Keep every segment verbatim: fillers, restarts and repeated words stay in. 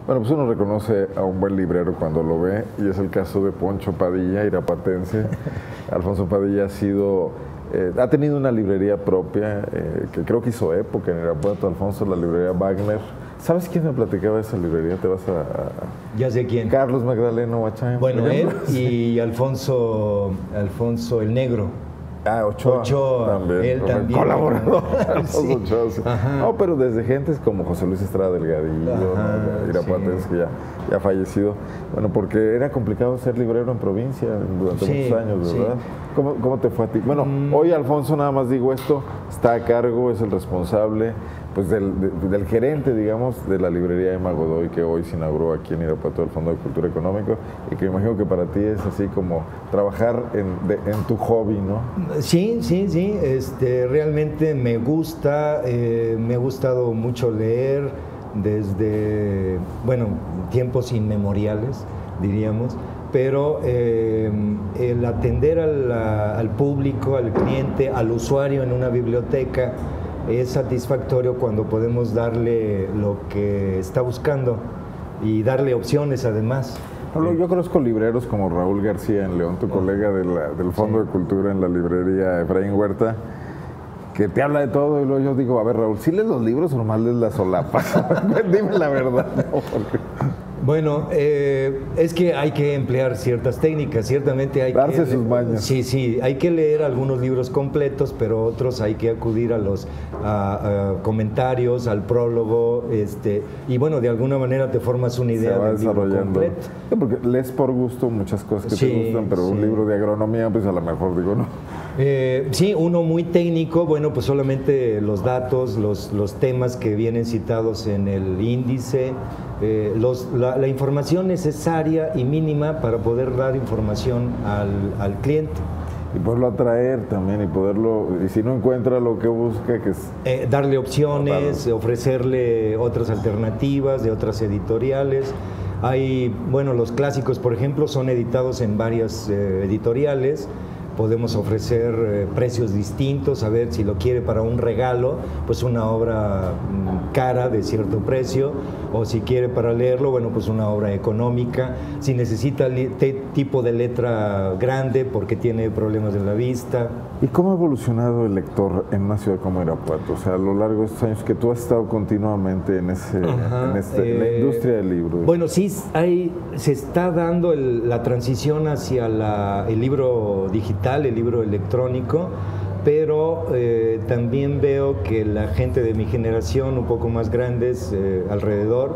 Bueno, pues uno reconoce a un buen librero cuando lo ve, y es el caso de Poncho Padilla, irapuatense. Alfonso Padilla ha sido, eh, ha tenido una librería propia, eh, que creo que hizo época en Irapuato, Alfonso, la librería Wagner. ¿Sabes quién me platicaba de esa librería? Te vas a... a ya sé quién. Carlos Magdaleno Huachán. Bueno, él y Alfonso, Alfonso el Negro. Ah, Ochoa. Ochoa, también. Él también. Colaborador. Sí. Ochoa, sí. No, pero desde gentes como José Luis Estrada Delgadillo, ¿no? Irapuatense, sí. que ya, ya ha fallecido. Bueno, porque era complicado ser librero en provincia durante sí, muchos años, ¿verdad? Sí. ¿Cómo, ¿Cómo te fue a ti? Bueno, mm. hoy Alfonso, nada más digo esto, está a cargo, es el responsable pues del, de, del gerente, digamos, de la librería Emma Godoy, que hoy se inauguró aquí en Irapuato, el Fondo de Cultura Económico, y que imagino que para ti es así como trabajar en, de, en tu hobby, ¿no? Sí, sí, sí, este, realmente me gusta, eh, me ha gustado mucho leer desde, bueno, tiempos inmemoriales, diríamos, pero eh, el atender al, al público, al cliente, al usuario en una biblioteca, es satisfactorio cuando podemos darle lo que está buscando y darle opciones además. Yo conozco libreros como Raúl García en León, tu colega de la, del Fondo sí. de Cultura en la librería Efraín Huerta, que te habla de todo, y luego yo digo, a ver, Raúl, ¿sí lees los libros o nomás lees las solapas? Dime la verdad. No, porque... Bueno, eh, es que hay que emplear ciertas técnicas, ciertamente hay Darse que... sus mañas. Sí, sí, hay que leer algunos libros completos, pero otros hay que acudir a los a, a comentarios, al prólogo, este, y bueno, de alguna manera te formas una idea del libro completo. Sí, porque lees por gusto muchas cosas que sí, te gustan, pero sí. un libro de agronomía, pues a lo mejor digo, no. Eh, sí, uno muy técnico, bueno, pues solamente los datos, los, los temas que vienen citados en el índice, eh, los, la, la información necesaria y mínima para poder dar información al, al cliente. Y poderlo atraer también, y poderlo, y si no encuentra lo que busca, que es... Eh, darle opciones, claro. ofrecerle otras alternativas de otras editoriales. Hay, bueno, los clásicos, por ejemplo, son editados en varias eh, editoriales. Podemos ofrecer eh, precios distintos, a ver si lo quiere para un regalo, pues una obra mm, cara de cierto precio, o si quiere para leerlo, bueno, pues una obra económica. Si necesita tipo de letra grande porque tiene problemas de la vista. ¿Y cómo ha evolucionado el lector en una ciudad como Irapuato? O sea, a lo largo de estos años que tú has estado continuamente en, ese, Ajá, en, este, eh, en la industria del libro. Bueno, sí, hay, se está dando el, la transición hacia la, el libro digital, el libro electrónico, pero eh, también veo que la gente de mi generación, un poco más grandes eh, alrededor,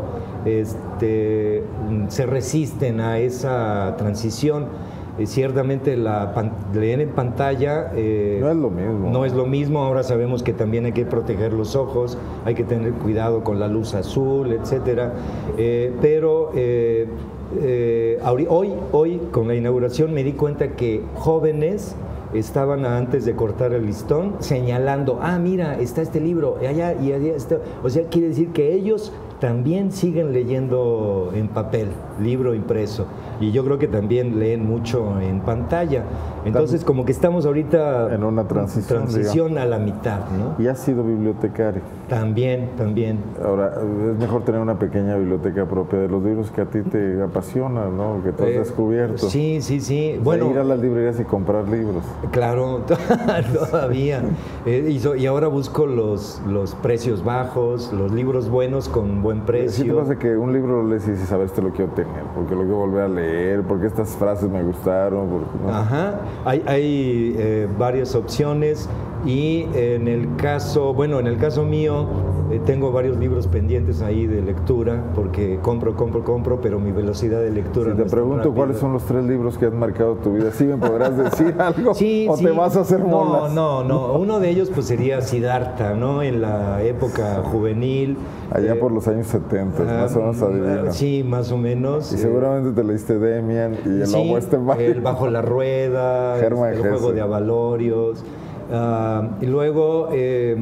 este, se resisten a esa transición. Eh, ciertamente la pan, leer en pantalla eh, no es lo mismo. No es lo mismo. Ahora sabemos que también hay que proteger los ojos, hay que tener cuidado con la luz azul, etcétera. Eh, pero eh, eh, hoy, hoy, con la inauguración, me di cuenta que jóvenes estaban antes de cortar el listón señalando, ah, mira, está este libro, allá y allá está. O sea, quiere decir que ellos también siguen leyendo en papel, libro impreso, y yo creo que también leen mucho en pantalla. Entonces, como que estamos ahorita en una transición, transición a la mitad, ¿no? Y has sido bibliotecario. También, también. Ahora, es mejor tener una pequeña biblioteca propia de los libros que a ti te apasionan, ¿no? Que tú has eh, descubierto. Sí, sí, sí. O bueno, sea, ir a las librerías y comprar libros. Claro, todavía. Eh, y, so, y ahora busco los, los precios bajos, los libros buenos con buen precio. Sí te pasa que un libro lo lees y dices, a ver, este lo quiero tener, porque lo quiero volver a leer, porque estas frases me gustaron. Porque, ¿no? Ajá, hay, hay eh, varias opciones, y en el caso, bueno, en el caso mío, eh, tengo varios libros pendientes ahí de lectura, porque compro, compro, compro, pero mi velocidad de lectura Si no te pregunto rápida. ¿Cuáles son los tres libros que han marcado tu vida? ¿Sí me podrás decir algo? Sí, ¿O sí. te vas a hacer no, molas? No, no, uno de ellos pues sería Siddhartha, ¿no? En la época juvenil. Allá eh, por los años setenta, uh, más o menos adivino. Sí, más o menos. Y seguramente te leíste Demian y el sí, Lobo este el Bajo la Rueda, este, el Juego de Avalorios. Uh, y luego, eh,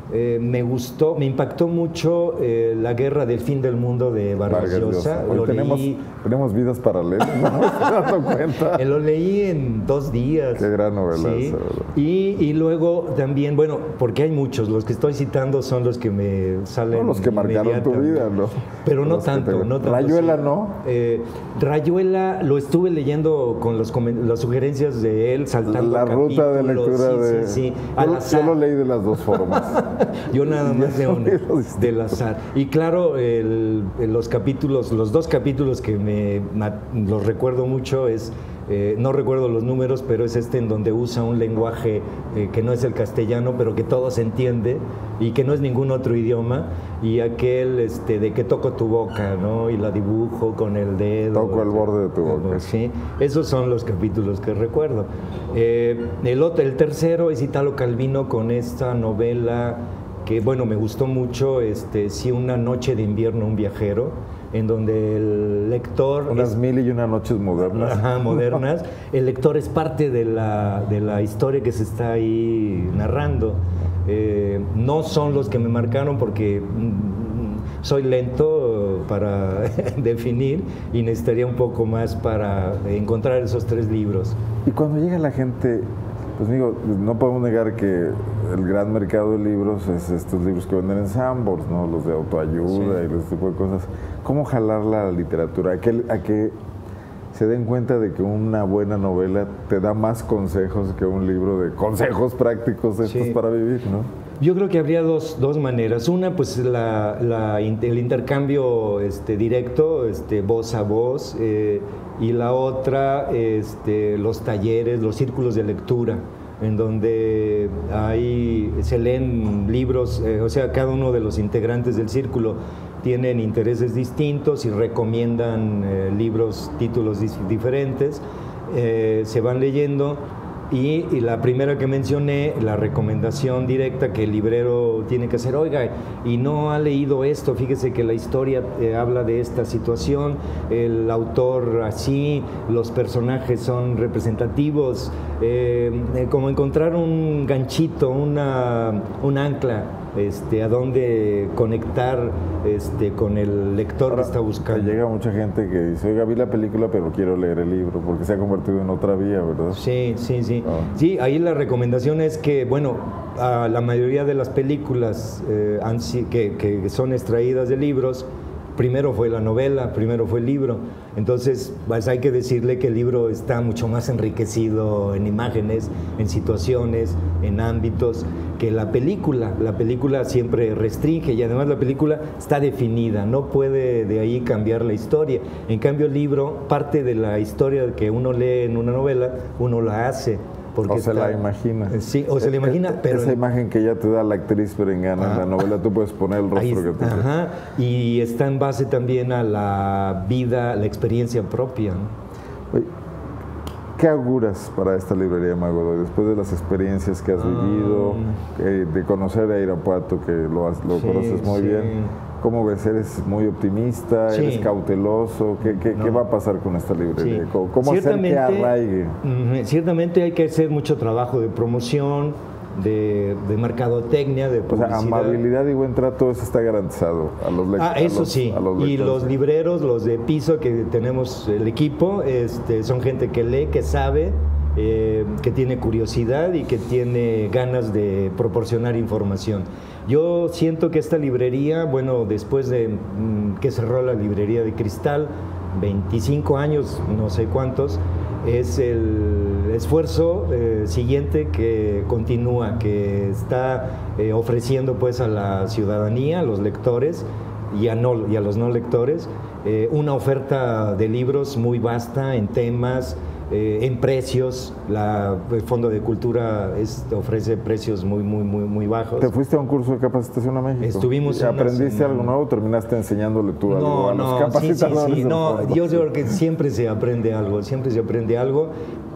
Eh, me gustó, me impactó mucho eh, La guerra del fin del mundo de Vargas Llosa. Lo tenemos, leí, tenemos vidas paralelas, ¿no? ¿Te das cuenta? Lo leí en dos días. Qué gran novela. Sí. Esa, y, y luego también, bueno, porque hay muchos, los que estoy citando son los que me salen. No, los que marcaron tu vida, ¿no? Pero no tanto, no tanto. Rayuela, sí. ¿No? Eh, Rayuela lo estuve leyendo con los, las sugerencias de él, saltando la capítulos. ruta de lectura sí, de... Sí, sí. Yo, yo lo leí de las dos formas. Yo nada más de una, del azar. Y claro, el, los capítulos, los dos capítulos que me los recuerdo mucho es, eh, no recuerdo los números, pero es este en donde usa un lenguaje eh, que no es el castellano, pero que todo se entiende y que no es ningún otro idioma, y aquel este, de que toco tu boca, ¿no? Y la dibujo con el dedo. Toco el borde de tu boca. Sí, esos son los capítulos que recuerdo. Eh, el, otro, el tercero es Italo Calvino con esta novela que, bueno, me gustó mucho, este, sí, Una noche de invierno, un viajero, en donde el lector... Unas es, mil y una noches modernas. Ajá, modernas. El lector es parte de la, de la historia que se está ahí narrando. Eh, no son los que me marcaron porque mm, soy lento para definir y necesitaría un poco más para encontrar esos tres libros. Y cuando llega la gente... Pues digo, no podemos negar que el gran mercado de libros es estos libros que venden en Sanborns, ¿no? Los de autoayuda, sí, y ese tipo de cosas. ¿Cómo jalar la literatura? ¿A que, a que se den cuenta de que una buena novela te da más consejos que un libro de consejos prácticos estos sí. para vivir, ¿no? Yo creo que habría dos, dos maneras. Una, pues la, la, el intercambio este, directo, este, voz a voz, eh, y la otra, este, los talleres, los círculos de lectura, en donde hay, se leen libros, eh, o sea, cada uno de los integrantes del círculo tienen intereses distintos y recomiendan eh, libros, títulos diferentes, eh, se van leyendo. Y, y la primera que mencioné, la recomendación directa que el librero tiene que hacer, oiga, y no ha leído esto, fíjese que la historia eh, habla de esta situación, el autor así, los personajes son representativos, eh, eh, como encontrar un ganchito, una, un ancla, este, a dónde conectar este, con el lector. Ahora, que está buscando. Llega mucha gente que dice, oiga, vi la película pero quiero leer el libro, porque se ha convertido en otra vía, ¿verdad? Sí, sí, sí. Oh. Sí, ahí la recomendación es que, bueno, a la mayoría de las películas eh, han, que, que son extraídas de libros, primero fue la novela, primero fue el libro. Entonces, pues hay que decirle que el libro está mucho más enriquecido en imágenes, en situaciones, en ámbitos, que la película. La película siempre restringe y además la película está definida, no puede de ahí cambiar la historia. En cambio, el libro, parte de la historia que uno lee en una novela, uno la hace. Porque o se está, la imagina. Sí, o se la imagina, pero... Esa imagen que ya te da la actriz perengana en la novela, tú puedes poner el rostro ahí, que te ajá, y está en base también a la vida, la experiencia propia, ¿no? Oye, ¿qué auguras para esta librería Mago Doy? Después de las experiencias que has ah, vivido, eh, de conocer a Irapuato, que lo, has, lo sí, conoces muy sí. bien, ¿cómo ves? ¿Eres muy optimista? Sí. ¿Eres cauteloso? ¿Qué, qué, no. ¿Qué va a pasar con esta librería? Sí. ¿Cómo, cómo hacer que arraigue? Ciertamente hay que hacer mucho trabajo de promoción, de, de mercadotecnia, de publicidad. O sea, amabilidad y buen trato, eso está garantizado a los lectores. Ah, eso los, sí. Los y los libreros, los de piso que tenemos el equipo, este, son gente que lee, que sabe, eh, que tiene curiosidad y que tiene ganas de proporcionar información. Yo siento que esta librería, bueno, después de mmm, que cerró la librería de Cristal, veinticinco años, no sé cuántos, es el esfuerzo eh, siguiente que continúa, que está eh, ofreciendo pues a la ciudadanía, a los lectores y a, no, y a los no lectores, eh, una oferta de libros muy vasta en temas, Eh, en precios. La, el Fondo de Cultura es, ofrece precios muy, muy, muy, muy bajos. ¿Te fuiste a un curso de capacitación a México? Estuvimos. ¿Aprendiste algo nuevo o terminaste enseñándole tú algo no, a los no, capacitadores? Sí, sí, sí. No, yo creo que siempre se aprende algo, siempre se aprende algo,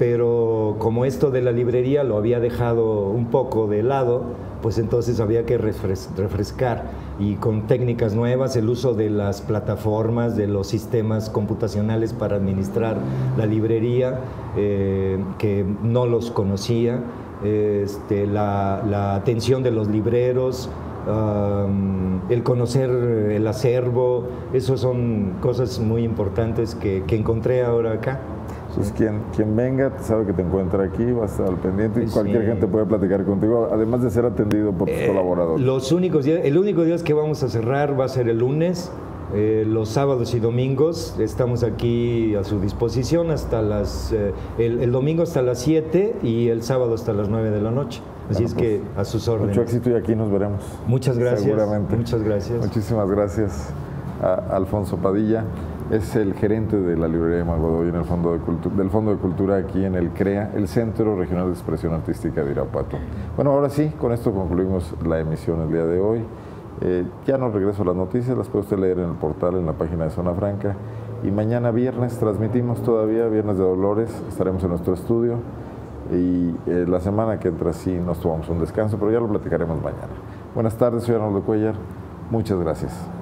pero como esto de la librería lo había dejado un poco de lado, pues entonces había que refres refrescar y con técnicas nuevas, el uso de las plataformas, de los sistemas computacionales para administrar la librería, eh, que no los conocía, este, la, la atención de los libreros, um, el conocer el acervo, eso son cosas muy importantes que, que encontré ahora acá. Pues quien, quien venga sabe que te encuentra aquí, va a estar al pendiente y Sí. cualquier gente puede platicar contigo, además de ser atendido por tus Eh, colaboradores. Los únicos días, el único día que vamos a cerrar va a ser el lunes. Eh, los sábados y domingos estamos aquí a su disposición hasta las eh, el, el domingo hasta las siete y el sábado hasta las nueve de la noche. Así Bueno, es pues, que a sus órdenes. Mucho éxito y aquí nos veremos. Muchas gracias. Seguramente. Muchas gracias. Muchísimas gracias a Alfonso Padilla. Es el gerente de la librería de Malgodoy en el Fondo de Cultura, del Fondo de Cultura aquí en el CREA, el Centro Regional de Expresión Artística de Irapuato. Bueno, ahora sí, con esto concluimos la emisión el día de hoy. Eh, ya no regreso a las noticias, las puede usted leer en el portal, en la página de Zona Franca. Y mañana viernes transmitimos todavía, Viernes de Dolores, estaremos en nuestro estudio. Y eh, la semana que entra sí nos tomamos un descanso, pero ya lo platicaremos mañana. Buenas tardes, soy Arnoldo Cuellar. Muchas gracias.